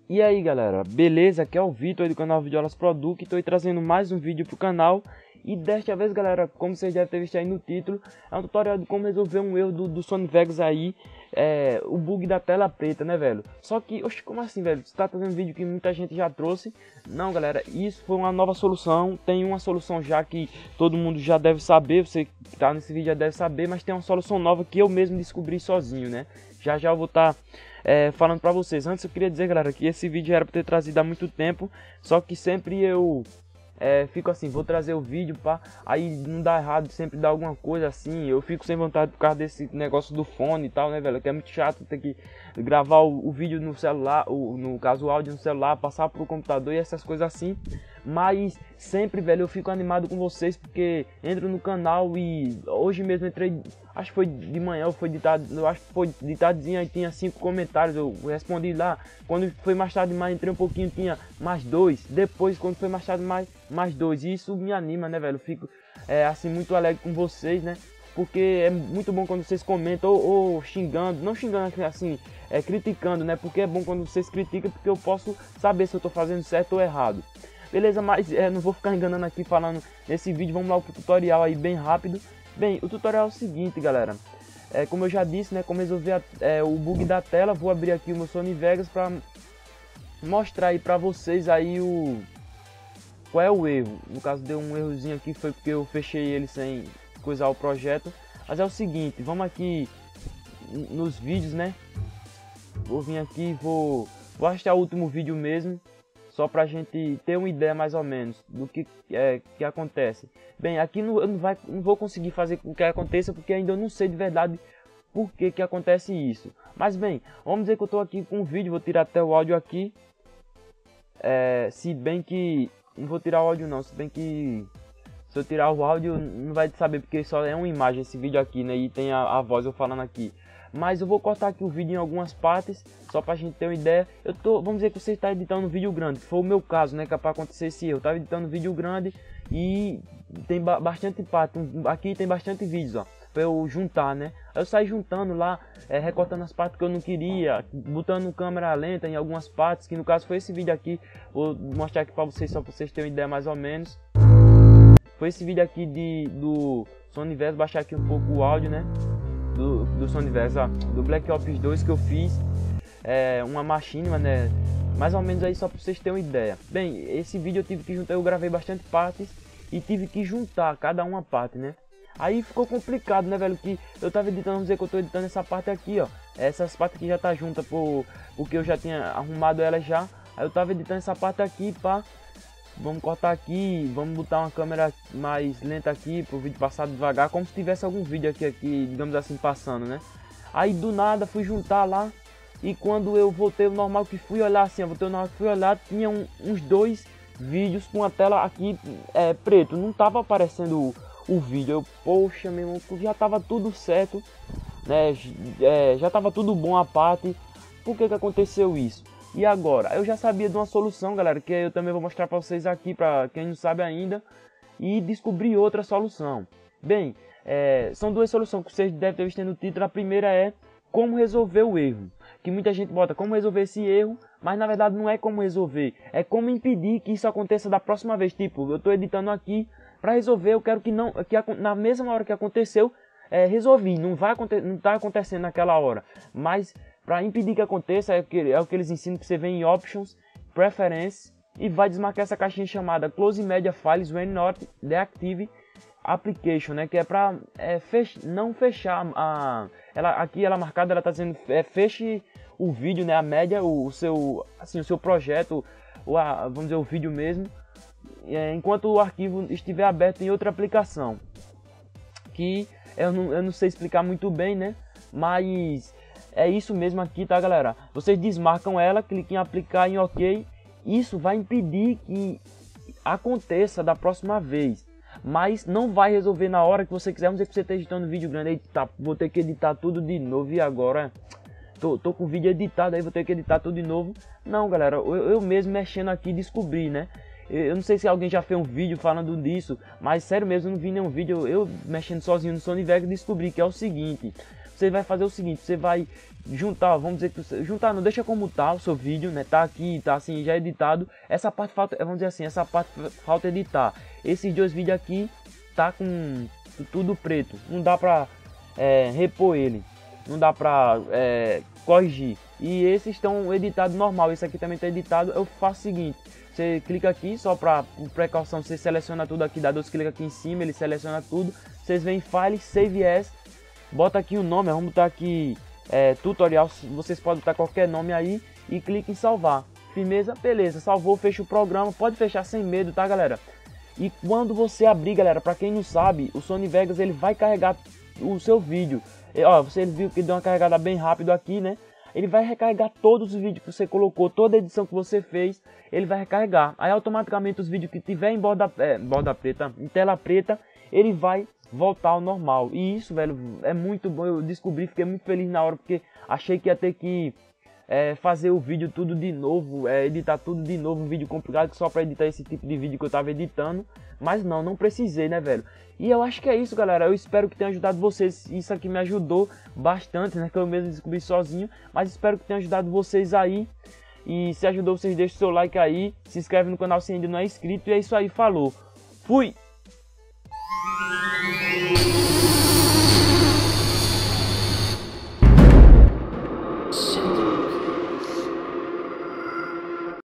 E aí galera, beleza? Aqui é o Vitor do canal Videoaulas Product. Estou trazendo mais um vídeo pro canal. E desta vez galera, como vocês devem ter visto aí no título, é um tutorial de como resolver um erro do Sony Vegas aí. O bug da tela preta, né velho? Só que, oxe, como assim velho? Você tá trazendo um vídeo que muita gente já trouxe? Não galera, isso foi uma nova solução. Tem uma solução já que todo mundo já deve saber. Você que tá nesse vídeo já deve saber. Mas tem uma solução nova que eu mesmo descobri sozinho, né? Já eu vou estar falando pra vocês. Antes eu queria dizer galera que esse vídeo era pra ter trazido há muito tempo. Só que sempre eu fico assim, vou trazer o vídeo, pá, aí não dá errado, sempre dá alguma coisa assim. Eu fico sem vontade por causa desse negócio do fone e tal, né velho, que é muito chato ter que gravar o vídeo no celular, no caso o áudio no celular, passar pro computador e essas coisas assim. Mas sempre velho, eu fico animado com vocês porque entro no canal e hoje mesmo entrei, acho que foi de manhã, ou foi de tarde, eu acho que foi de tardezinha e tinha 5 comentários, eu respondi lá. Quando foi mais tarde mais, entrei um pouquinho, tinha mais 2, depois quando foi mais tarde mais 2, e isso me anima, né velho, eu fico assim muito alegre com vocês, né, porque é muito bom quando vocês comentam ou xingando, não xingando assim, criticando, né, porque é bom quando vocês criticam, porque eu posso saber se eu tô fazendo certo ou errado. Beleza, mas não vou ficar enganando aqui falando nesse vídeo, vamos lá pro tutorial aí bem rápido. Bem, o tutorial é o seguinte galera, como eu já disse, né, como resolver o bug da tela. Vou abrir aqui o meu Sony Vegas para mostrar aí pra vocês aí qual é o erro. No caso deu um errozinho aqui, foi porque eu fechei ele sem coisar o projeto. Mas é o seguinte, vamos aqui nos vídeos, né, vou vir aqui, vou assistir o último vídeo mesmo, só pra gente ter uma ideia mais ou menos do que acontece. Bem, aqui eu não vou conseguir fazer com que aconteça, porque ainda eu não sei de verdade por que acontece isso. Mas bem, vamos dizer que eu estou aqui com um vídeo, vou tirar até o áudio aqui. Se bem que não vou tirar o áudio não, se bem que se eu tirar o áudio não vai saber, porque só é uma imagem esse vídeo aqui, né, e tem a voz eu falando aqui. Mas eu vou cortar aqui o vídeo em algumas partes, só pra gente ter uma ideia. Vamos dizer que você está editando um vídeo grande, que foi o meu caso, né, que é pra acontecer esse erro. Eu estava editando um vídeo grande e tem bastante parte, aqui tem bastante vídeos, ó, pra eu juntar, né. Aí eu saí juntando lá, recortando as partes que eu não queria, botando câmera lenta em algumas partes, que no caso foi esse vídeo aqui. Vou mostrar aqui pra vocês, só pra vocês terem uma ideia mais ou menos. Foi esse vídeo aqui do Sony Vegas, baixar aqui um pouco o áudio, né, do Sony Vegas, ó, do Black Ops 2 que eu fiz, uma machinima, né, mais ou menos aí só para vocês terem uma ideia. Bem, esse vídeo eu tive que juntar, eu gravei bastante partes e tive que juntar cada uma parte, né. Aí ficou complicado, né velho, que eu tava editando, vamos dizer que eu tô editando essa parte aqui, ó, essas partes aqui já tá junta porque eu já tinha arrumado ela já. Aí eu tava editando essa parte aqui, pá. Vamos cortar aqui, vamos botar uma câmera mais lenta aqui para o vídeo passar devagar, como se tivesse algum vídeo aqui, digamos assim, passando, né? Aí do nada fui juntar lá, e quando eu voltei o normal que fui olhar assim, tinha uns 2 vídeos com a tela aqui preto, não tava aparecendo o vídeo. Eu, poxa meu irmão, já tava tudo certo, né? Já tava tudo bom a parte, por que aconteceu isso? E agora? Eu já sabia de uma solução, galera, que eu também vou mostrar para vocês aqui, para quem não sabe ainda, e descobri outra solução. Bem, são 2 soluções que vocês devem ter visto no título. A primeira é como resolver o erro, que muita gente bota como resolver esse erro, mas na verdade não é como resolver, é como impedir que isso aconteça da próxima vez. Tipo, eu estou editando aqui para resolver, eu quero que na mesma hora que aconteceu, resolvi, não está acontecendo naquela hora, mas para impedir que aconteça, é o que eles ensinam, que você vem em Options, Preferences, e vai desmarcar essa caixinha chamada Close Media Files When Not Deactive Application, né? Que é para não fechar aqui ela marcada, ela está dizendo feche o vídeo, né? A média, o seu projeto, vamos dizer o vídeo mesmo, enquanto o arquivo estiver aberto em outra aplicação. Que eu não sei explicar muito bem, né? Mas é isso mesmo aqui, tá galera? Vocês desmarcam ela, cliquem em aplicar em OK. Isso vai impedir que aconteça da próxima vez, mas não vai resolver na hora que você quiser. Vamos dizer que você está editando vídeo grande, eita, vou ter que editar tudo de novo, e agora tô com o vídeo editado, aí vou ter que editar tudo de novo. Não galera, eu mesmo mexendo aqui descobri, né? Eu não sei se alguém já fez um vídeo falando disso, mas sério mesmo, eu não vi nenhum vídeo. Eu mexendo sozinho no Sony Vegas descobri que é o seguinte: você vai fazer o seguinte, você vai juntar, vamos dizer que juntar, não deixa como tá o seu vídeo, né? Tá aqui, tá assim, já editado. Essa parte falta, vamos dizer assim, essa parte falta editar. Esses dois vídeos aqui tá com tudo preto, não dá pra repor ele, não dá pra corrigir. E esses estão editados normal, esse aqui também tá editado. Eu faço o seguinte, você clica aqui, só para precaução, você seleciona tudo aqui, dá 2 cliques aqui em cima, ele seleciona tudo. Vocês vêm em File, Save As, bota aqui o nome, vamos botar aqui tutorial, vocês podem botar qualquer nome aí e clique em salvar. Firmeza, beleza, salvou, fecha o programa, pode fechar sem medo, tá galera? E quando você abrir, galera, para quem não sabe, o Sony Vegas ele vai carregar o seu vídeo. Ó, você viu que deu uma carregada bem rápido aqui, né? Ele vai recarregar todos os vídeos que você colocou, toda a edição que você fez, ele vai recarregar. Aí automaticamente os vídeos que tiver em borda preta, em tela preta, ele vai voltar ao normal. E isso, velho, é muito bom. Eu descobri, fiquei muito feliz na hora, porque achei que ia ter que fazer o vídeo tudo de novo, editar tudo de novo, um vídeo complicado só para editar esse tipo de vídeo que eu tava editando. Mas não precisei, né, velho? E eu acho que é isso, galera. Eu espero que tenha ajudado vocês. Isso aqui me ajudou bastante, né? Que eu mesmo descobri sozinho. Mas espero que tenha ajudado vocês aí. E se ajudou, vocês deixem o seu like aí. Se inscreve no canal se ainda não é inscrito. E é isso aí, falou. Fui!